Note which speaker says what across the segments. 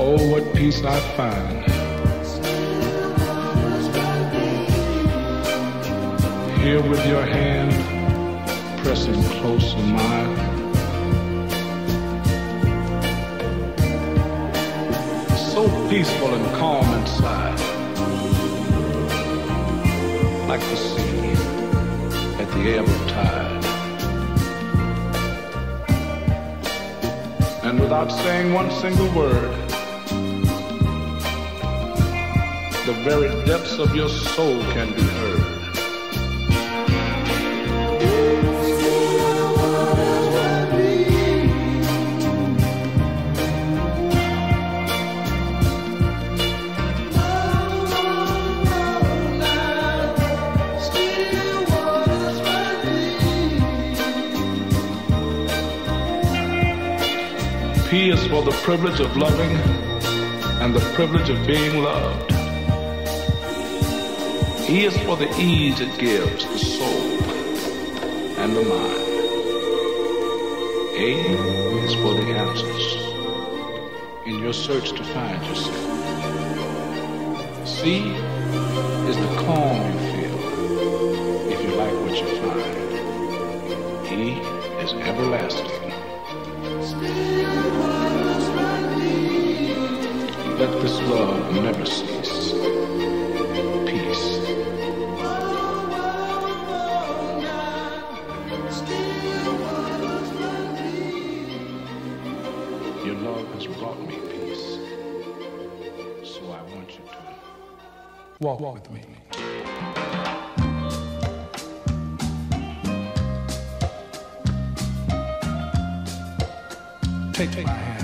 Speaker 1: Oh, what peace I find here with your hand pressing close to mine. So peaceful and calm inside, like the sea at the ebb of tide. And without saying one single word, the very depths of your soul can be heard. P is for the privilege of loving and the privilege of being loved. E is for the ease it gives the soul and the mind. A is for the answers in your search to find yourself. C is the calm you feel if you like what you find. E is everlasting. Let this love never cease. Peace. Your love has brought me peace, so I want you to walk with me. Take my hand.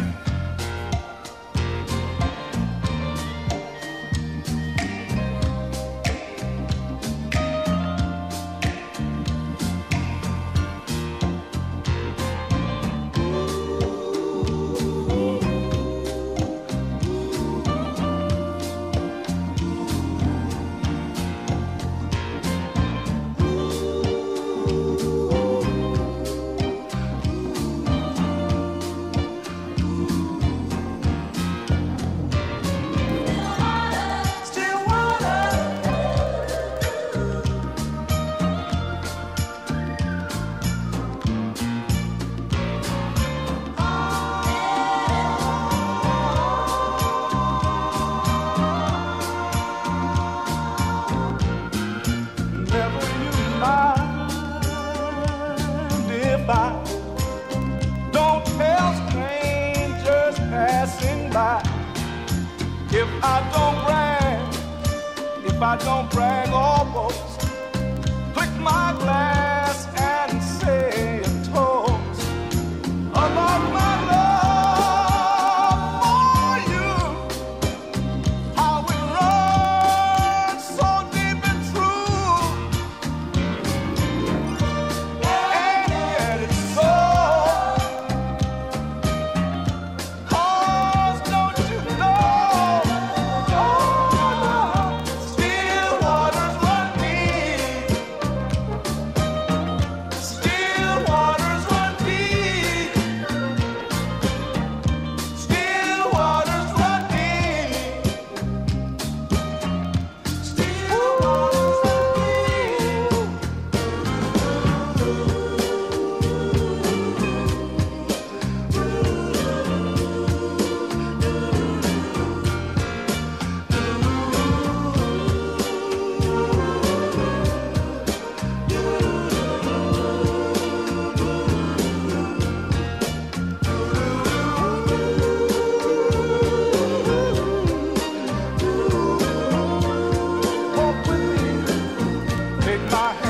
Speaker 1: My